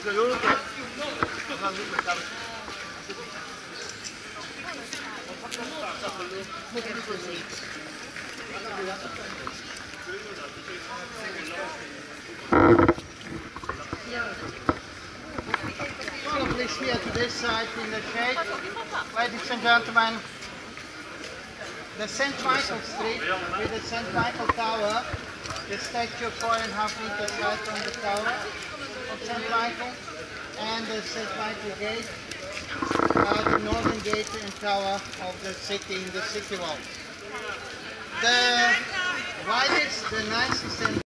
Please here to this side in the shade. Ladies and gentlemen, the St. Michael Street with the St. Michael Tower, the statue 4.5 meters high from the tower of St. Michael, and the St. Michael Gate, the northern gate and tower of the city in the city wall. The widest, the nicest and